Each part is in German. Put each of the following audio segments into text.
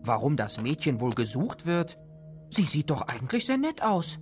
Warum das Mädchen wohl gesucht wird? Sie sieht doch eigentlich sehr nett aus.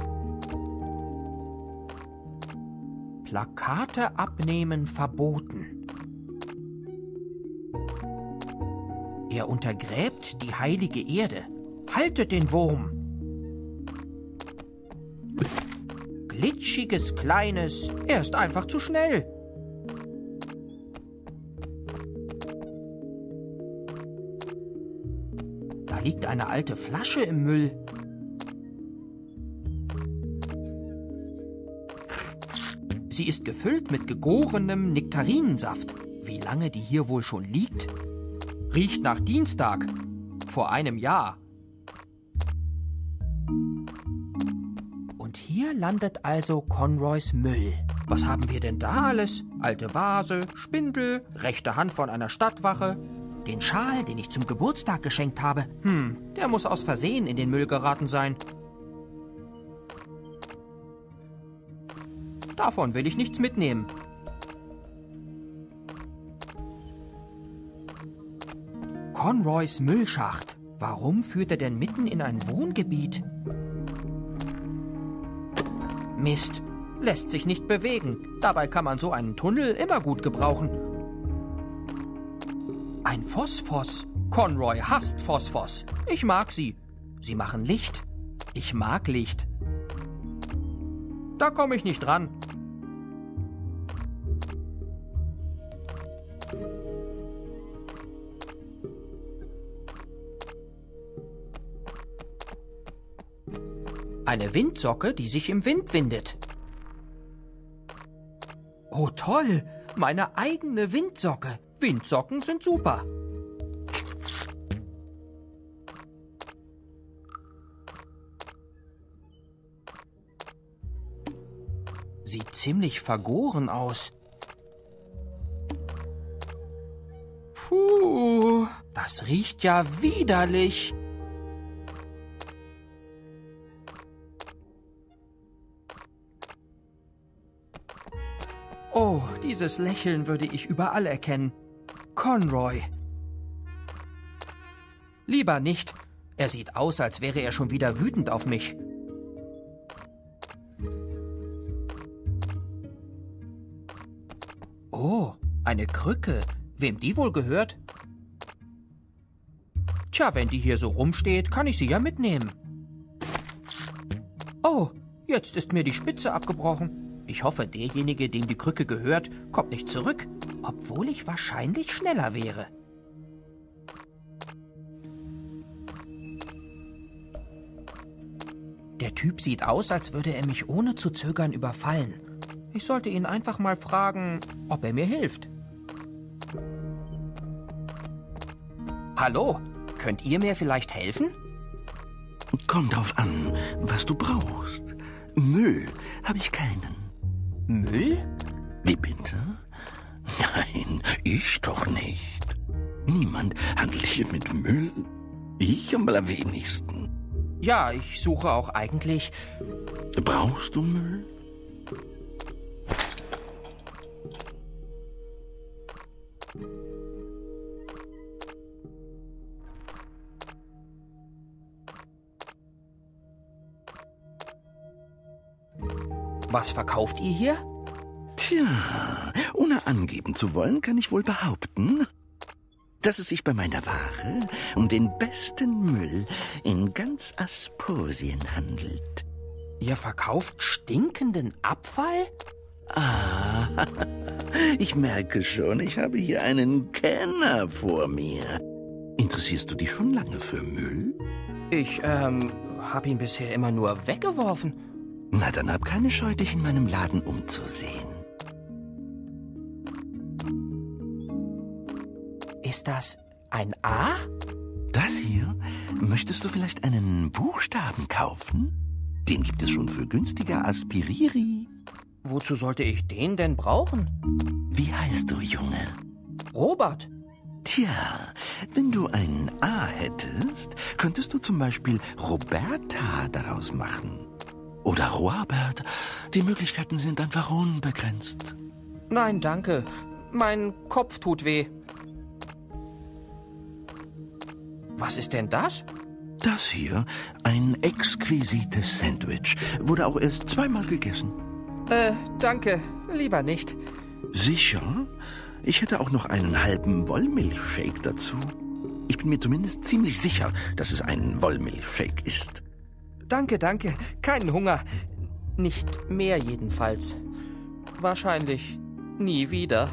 Plakate abnehmen verboten. Er untergräbt die heilige Erde. Haltet den Wurm! Glitschiges Kleines, er ist einfach zu schnell. Da liegt eine alte Flasche im Müll. Sie ist gefüllt mit gegorenem Nektarinensaft. Wie lange die hier wohl schon liegt? Riecht nach Dienstag. Vor einem Jahr. Und hier landet also Conroys Müll. Was haben wir denn da alles? Alte Vase, Spindel, rechte Hand von einer Stadtwache. Den Schal, den ich zum Geburtstag geschenkt habe. Der muss aus Versehen in den Müll geraten sein. Davon will ich nichts mitnehmen. Conroys Müllschacht. Warum führt er denn mitten in ein Wohngebiet? Mist, lässt sich nicht bewegen. Dabei kann man so einen Tunnel immer gut gebrauchen. Ein Phosphos. Conroy hasst Phosphos. Ich mag sie. Sie machen Licht. Ich mag Licht. Da komme ich nicht ran. Eine Windsocke, die sich im Wind windet. Oh toll, meine eigene Windsocke. Windsocken sind super. Sieht ziemlich vergoren aus. Puh, das riecht ja widerlich. Oh, dieses Lächeln würde ich überall erkennen. Conroy. Lieber nicht. Er sieht aus, als wäre er schon wieder wütend auf mich. Oh, eine Krücke. Wem die wohl gehört? Tja, wenn die hier so rumsteht, kann ich sie ja mitnehmen. Oh, jetzt ist mir die Spitze abgebrochen. Ich hoffe, derjenige, dem die Krücke gehört, kommt nicht zurück, obwohl ich wahrscheinlich schneller wäre. Der Typ sieht aus, als würde er mich ohne zu zögern überfallen. Ich sollte ihn einfach mal fragen, ob er mir hilft. Hallo, könnt ihr mir vielleicht helfen? Kommt drauf an, was du brauchst. Müll habe ich keinen. Müll? Wie bitte? Nein, ich doch nicht. Niemand handelt hier mit Müll. Ich am allerwenigsten. Ja, ich suche auch eigentlich... Brauchst du Müll? Was verkauft ihr hier? Tja, ohne angeben zu wollen, kann ich wohl behaupten, dass es sich bei meiner Ware um den besten Müll in ganz Asposien handelt. Ihr verkauft stinkenden Abfall? Ah, ich merke schon, ich habe hier einen Kenner vor mir. Interessierst du dich schon lange für Müll? Ich, habe ihn bisher immer nur weggeworfen. Na, dann hab keine Scheu, dich in meinem Laden umzusehen. Ist das ein A? Das hier? Möchtest du vielleicht einen Buchstaben kaufen? Den gibt es schon für günstiger Aspiriri. Wozu sollte ich den denn brauchen? Wie heißt du, Junge? Robert. Tja, wenn du ein A hättest, könntest du zum Beispiel Roberta daraus machen. Oder Robert. Die Möglichkeiten sind einfach unbegrenzt. Nein, danke. Mein Kopf tut weh. Was ist denn das? Das hier, ein exquisites Sandwich, wurde auch erst zweimal gegessen. Danke, lieber nicht. Sicher? Ich hätte auch noch einen halben Wollmilchshake dazu. Ich bin mir zumindest ziemlich sicher, dass es ein Wollmilchshake ist. Danke, danke. Keinen Hunger. Nicht mehr jedenfalls. Wahrscheinlich nie wieder.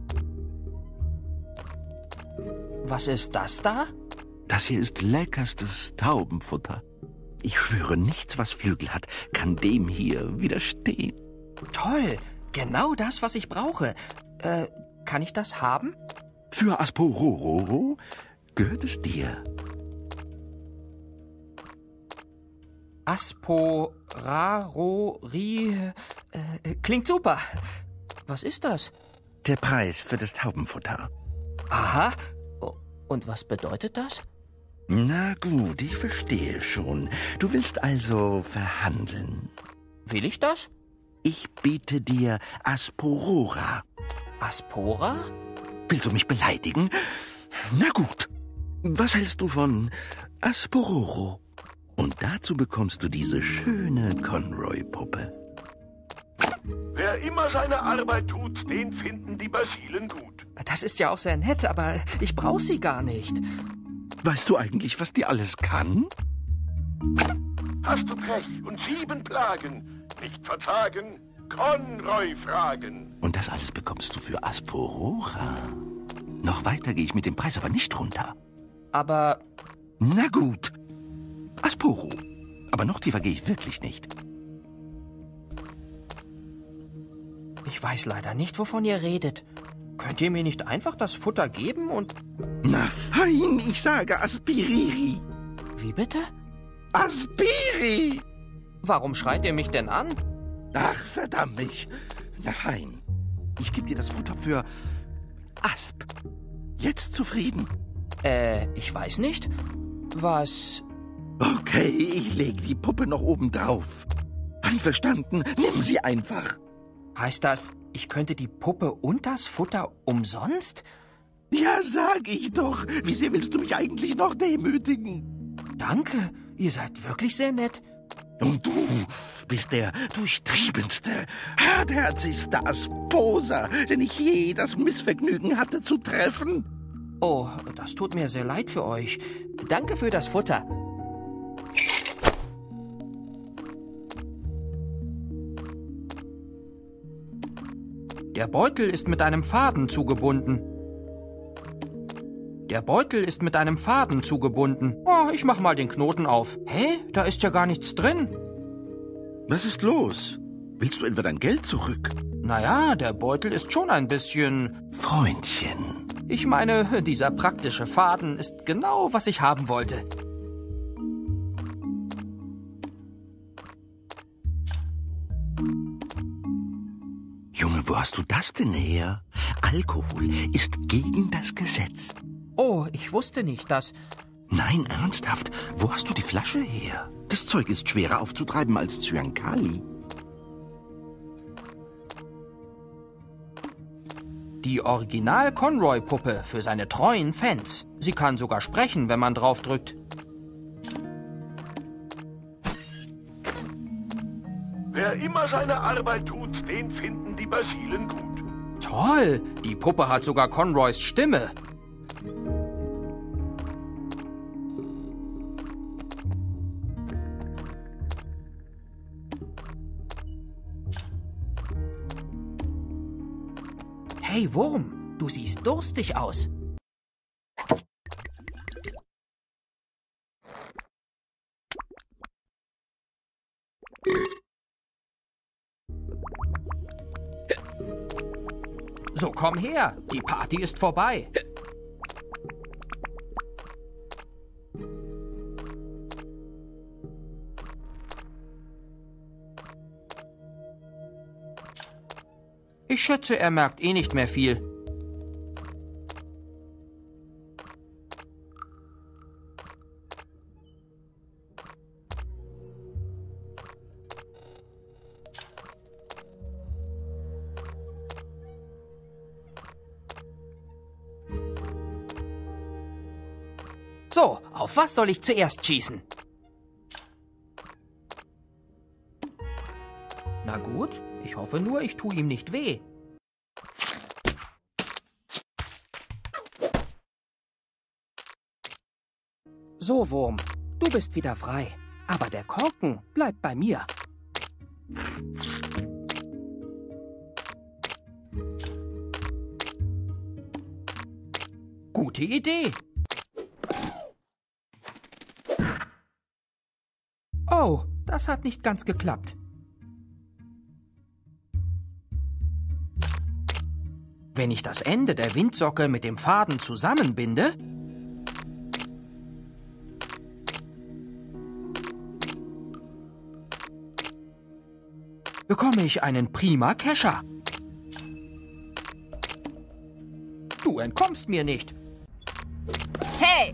Was ist das da? Das hier ist leckerstes Taubenfutter. Ich schwöre, nichts, was Flügel hat, kann dem hier widerstehen. Toll, genau das, was ich brauche. Kann ich das haben? Für Aspororo gehört es dir. Asporari. Klingt super. Was ist das? Der Preis für das Taubenfutter. Aha. Und was bedeutet das? Na gut, ich verstehe schon. Du willst also verhandeln. Will ich das? Ich biete dir Asporora. Aspora? Willst du mich beleidigen? Na gut. Was hältst du von Aspororo? Und dazu bekommst du diese schöne Conroy-Puppe. Wer immer seine Arbeit tut, den finden die Basilen gut. Das ist ja auch sehr nett, aber ich brauche sie gar nicht. Weißt du eigentlich, was die alles kann? Hast du Pech und 7 Plagen, nicht verzagen, Conroy fragen. Und das alles bekommst du für Asporora. Noch weiter gehe ich mit dem Preis aber nicht runter. Aber... Na gut. Asporo. Aber noch tiefer gehe ich wirklich nicht. Ich weiß leider nicht, wovon ihr redet. Könnt ihr mir nicht einfach das Futter geben und... Na fein, ich sage Aspiriri. Wie bitte? Aspiri! Warum schreit ihr mich denn an? Ach, verdammt mich. Na fein. Ich gebe dir das Futter für Asp. Jetzt zufrieden? Ich weiß nicht. Was... Okay, ich lege die Puppe noch oben drauf. Einverstanden, nimm sie einfach. Heißt das, ich könnte die Puppe und das Futter umsonst? Ja, sag ich doch. Wie sehr willst du mich eigentlich noch demütigen? Danke, ihr seid wirklich sehr nett. Und du bist der durchtriebenste, hartherzigste Asposer, den ich je das Missvergnügen hatte zu treffen. Oh, das tut mir sehr leid für euch. Danke für das Futter. Der Beutel ist mit einem Faden zugebunden. Der Beutel ist mit einem Faden zugebunden. Oh, ich mach mal den Knoten auf. Hä? Da ist ja gar nichts drin. Was ist los? Willst du etwa dein Geld zurück? Naja, der Beutel ist schon ein bisschen... Freundchen. Ich meine, dieser praktische Faden ist genau, was ich haben wollte. Junge, wo hast du das denn her? Alkohol ist gegen das Gesetz. Oh, ich wusste nicht, dass... Nein, ernsthaft. Wo hast du die Flasche her? Das Zeug ist schwerer aufzutreiben als Zyankali. Die Original-Conroy-Puppe für seine treuen Fans. Sie kann sogar sprechen, wenn man draufdrückt. Wer immer seine Arbeit tut, den finden die Basilen gut. Toll, die Puppe hat sogar Conroys Stimme. Hey Wurm, du siehst durstig aus. So, komm her, die Party ist vorbei. Ich schätze, er merkt eh nicht mehr viel. So, auf was soll ich zuerst schießen? Na gut, ich hoffe nur, ich tue ihm nicht weh. So, Wurm, du bist wieder frei. Aber der Korken bleibt bei mir. Gute Idee. Oh, das hat nicht ganz geklappt. Wenn ich das Ende der Windsocke mit dem Faden zusammenbinde, bekomme ich einen prima Kescher. Du entkommst mir nicht. Hey!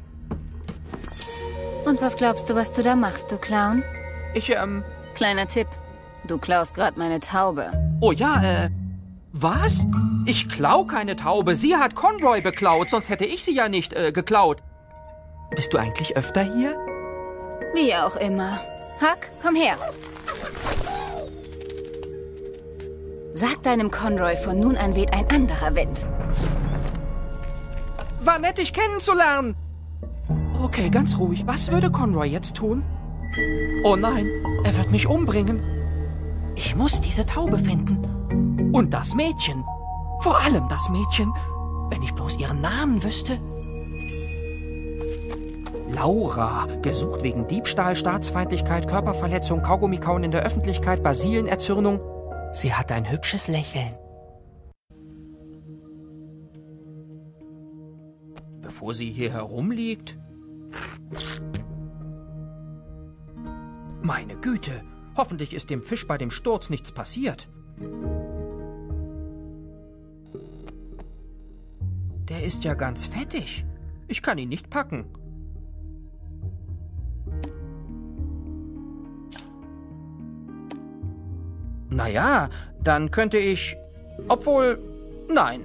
Und was glaubst du, was du da machst, du Clown? Kleiner Tipp. Du klaust gerade meine Taube. Oh ja, was? Ich klau keine Taube. Sie hat Conroy beklaut, sonst hätte ich sie ja nicht, geklaut. Bist du eigentlich öfter hier? Wie auch immer. Huck, komm her. Sag deinem Conroy, von nun an weht ein anderer Wind. War nett, dich kennenzulernen. Okay, ganz ruhig. Was würde Conroy jetzt tun? Oh nein, er wird mich umbringen. Ich muss diese Taube finden. Und das Mädchen. Vor allem das Mädchen. Wenn ich bloß ihren Namen wüsste. Laura, gesucht wegen Diebstahl, Staatsfeindlichkeit, Körperverletzung, Kaugummikauen in der Öffentlichkeit, Basilinenerzürnung. Sie hat ein hübsches Lächeln. Bevor sie hier herumliegt. Meine Güte, hoffentlich ist dem Fisch bei dem Sturz nichts passiert. Der ist ja ganz fettig. Ich kann ihn nicht packen. Naja, dann könnte ich... Obwohl... Nein.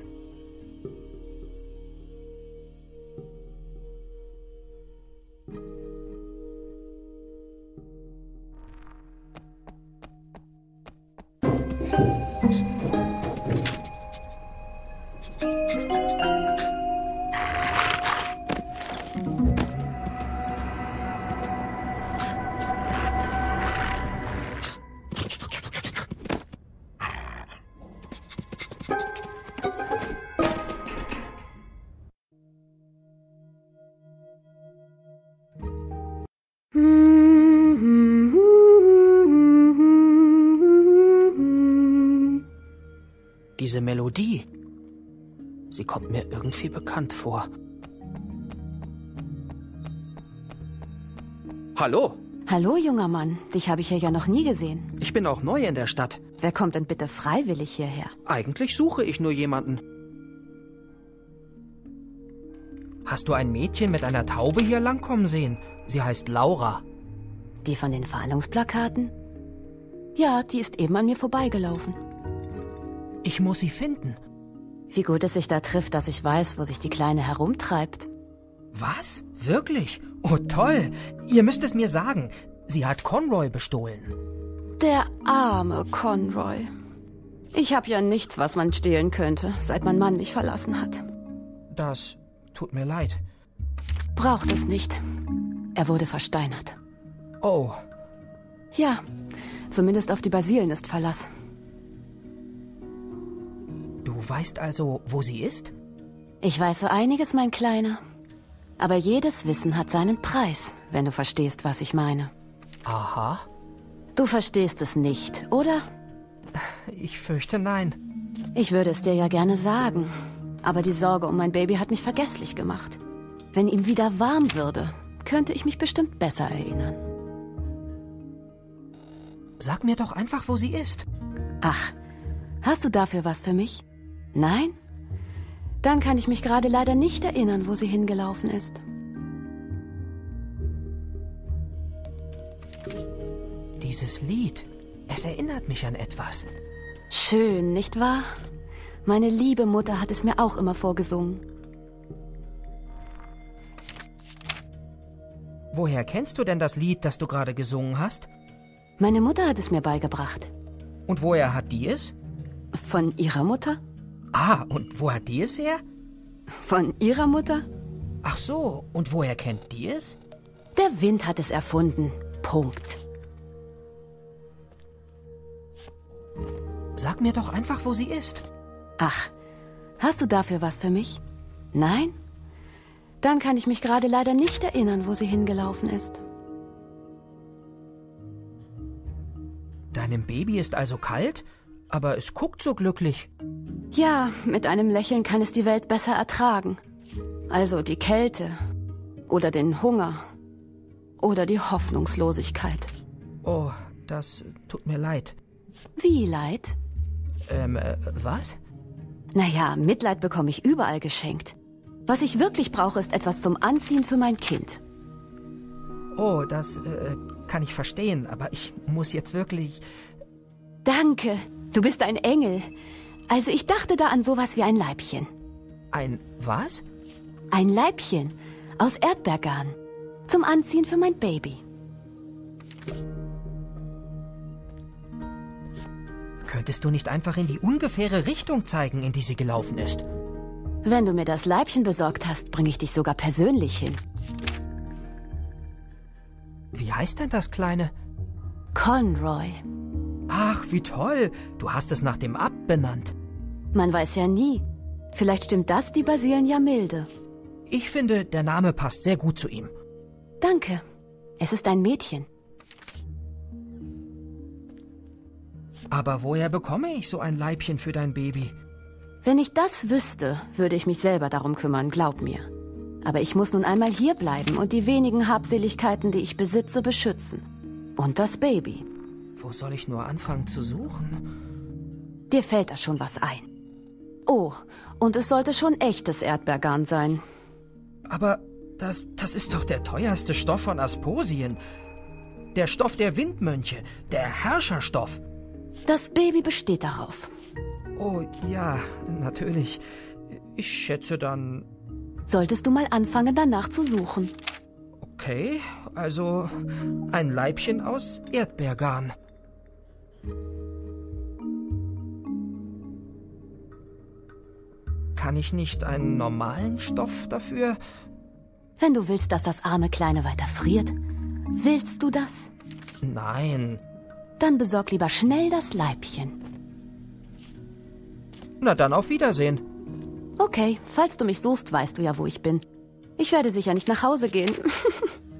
Diese Melodie, sie kommt mir irgendwie bekannt vor. Hallo? Hallo, junger Mann. Dich habe ich hier ja noch nie gesehen. Ich bin auch neu in der Stadt. Wer kommt denn bitte freiwillig hierher? Eigentlich suche ich nur jemanden. Hast du ein Mädchen mit einer Taube hier langkommen sehen? Sie heißt Laura. Die von den Fahndungsplakaten? Ja, die ist eben an mir vorbeigelaufen. Ich muss sie finden. Wie gut es sich da trifft, dass ich weiß, wo sich die Kleine herumtreibt. Was? Wirklich? Oh, toll. Ihr müsst es mir sagen. Sie hat Conroy bestohlen. Der arme Conroy. Ich habe ja nichts, was man stehlen könnte, seit mein Mann mich verlassen hat. Das tut mir leid. Braucht es nicht. Er wurde versteinert. Oh. Ja, zumindest auf die Basilen ist Verlass. Du weißt also, wo sie ist? Ich weiß so einiges, mein Kleiner. Aber jedes Wissen hat seinen Preis, wenn du verstehst, was ich meine. Aha. Du verstehst es nicht, oder? Ich fürchte, nein. Ich würde es dir ja gerne sagen. Aber die Sorge um mein Baby hat mich vergesslich gemacht. Wenn ihm wieder warm würde, könnte ich mich bestimmt besser erinnern. Sag mir doch einfach, wo sie ist. Ach, hast du dafür was für mich? Nein? Dann kann ich mich gerade leider nicht erinnern, wo sie hingelaufen ist. Dieses Lied, es erinnert mich an etwas. Schön, nicht wahr? Meine liebe Mutter hat es mir auch immer vorgesungen. Woher kennst du denn das Lied, das du gerade gesungen hast? Meine Mutter hat es mir beigebracht. Und woher hat die es? Von ihrer Mutter? Ah, und wo hat die es her? Von ihrer Mutter? Ach so, und woher kennt die es? Der Wind hat es erfunden. Punkt. Sag mir doch einfach, wo sie ist. Ach, hast du dafür was für mich? Nein? Dann kann ich mich gerade leider nicht erinnern, wo sie hingelaufen ist. Deinem Baby ist also kalt, aber es guckt so glücklich. Ja, mit einem Lächeln kann es die Welt besser ertragen. Also die Kälte oder den Hunger oder die Hoffnungslosigkeit. Oh, das tut mir leid. Wie leid? Was? Naja, Mitleid bekomme ich überall geschenkt. Was ich wirklich brauche, ist etwas zum Anziehen für mein Kind. Oh, das kann ich verstehen, aber ich muss jetzt wirklich... Danke, du bist ein Engel. Also ich dachte da an sowas wie ein Leibchen. Ein was? Ein Leibchen aus Erdbeergarn. Zum Anziehen für mein Baby. Könntest du nicht einfach in die ungefähre Richtung zeigen, in die sie gelaufen ist? Wenn du mir das Leibchen besorgt hast, bringe ich dich sogar persönlich hin. Wie heißt denn das Kleine? Conroy. Ach, wie toll. Du hast es nach dem Abt benannt. Man weiß ja nie. Vielleicht stimmt das die Basilen ja milde. Ich finde, der Name passt sehr gut zu ihm. Danke. Es ist ein Mädchen. Aber woher bekomme ich so ein Leibchen für dein Baby? Wenn ich das wüsste, würde ich mich selber darum kümmern, glaub mir. Aber ich muss nun einmal hier bleiben und die wenigen Habseligkeiten, die ich besitze, beschützen. Und das Baby. Wo soll ich nur anfangen zu suchen? Dir fällt da schon was ein. Oh, und es sollte schon echtes Erdbeergarn sein. Aber das ist doch der teuerste Stoff von Asposien. Der Stoff der Windmönche, der Herrscherstoff. Das Baby besteht darauf. Oh ja, natürlich. Ich schätze dann... Solltest du mal anfangen, danach zu suchen. Okay, also ein Leibchen aus Erdbeergarn. Kann ich nicht einen normalen Stoff dafür? Wenn du willst, dass das arme Kleine weiter friert, willst du das? Nein. Dann besorg lieber schnell das Leibchen. Na dann auf Wiedersehen. Okay, falls du mich suchst, weißt du ja, wo ich bin. Ich werde sicher nicht nach Hause gehen.